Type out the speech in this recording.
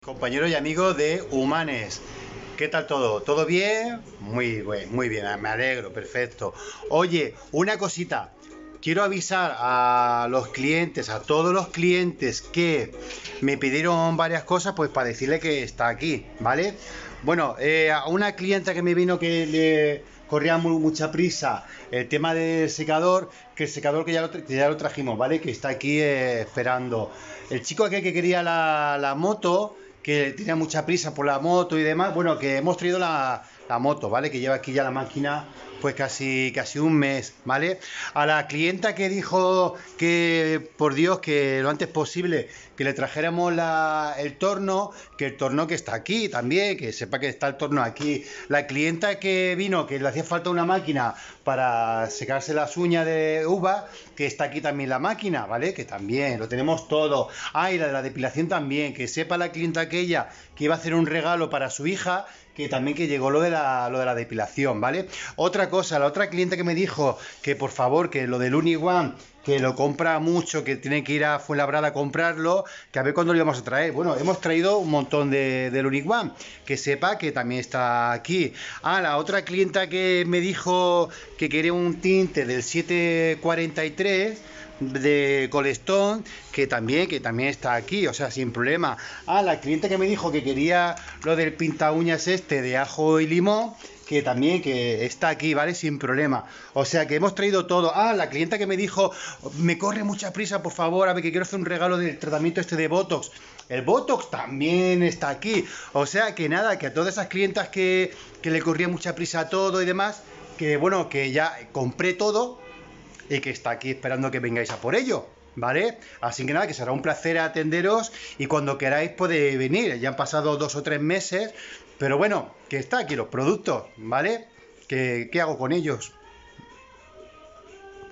Compañeros y amigos de Humanes, ¿qué tal todo? ¿Todo bien? Muy bien, me alegro, perfecto. Oye, una cosita, quiero avisar a los clientes, a todos los clientes que me pidieron varias cosas, pues para decirle que está aquí, ¿vale? Bueno, a una clienta que me vino que le corría mucha prisa el tema del secador, que el secador que ya lo trajimos, ¿vale? Que está aquí esperando. El chico aquel que quería la moto, que tenía mucha prisa por la moto y demás, bueno, que hemos traído la moto, ¿vale? Que lleva aquí ya la máquina pues casi un mes, ¿vale? A la clienta que dijo que, por Dios, que lo antes posible que le trajéramos el torno, que el torno que está aquí también, que sepa que está el torno aquí. La clienta que vino, que le hacía falta una máquina para secarse las uñas de uva, que está aquí también la máquina, ¿vale? Que también lo tenemos todo. Ah, y la de la depilación también, que sepa la clienta aquella que iba a hacer un regalo para su hija, que también que llegó lo de la depilación, ¿vale? Otra cosa, la otra cliente que me dijo que por favor, que lo del Unione, que lo compra mucho, que tiene que ir a Fuenlabrada a comprarlo, que a ver cuándo lo íbamos a traer. Bueno, hemos traído un montón del Unione, que sepa que también está aquí. Ah, la otra clienta que me dijo que quería un tinte del 743 de Colestone, que también está aquí, o sea, sin problema. Ah, la cliente que me dijo que quería lo del pinta uñas este de ajo y limón, que también que está aquí, ¿vale? Sin problema. O sea, que hemos traído todo. Ah, la clienta que me dijo, me corre mucha prisa, por favor, a ver, que quiero hacer un regalo del tratamiento este de Botox. El Botox también está aquí. O sea, que nada, que a todas esas clientas que le corría mucha prisa a todo y demás, que bueno, que ya compré todo y que está aquí esperando que vengáis a por ello, ¿vale? Así que nada, que será un placer atenderos y cuando queráis podéis venir. Ya han pasado 2 o 3 meses, pero bueno, que está aquí los productos, ¿vale? ¿Qué hago con ellos?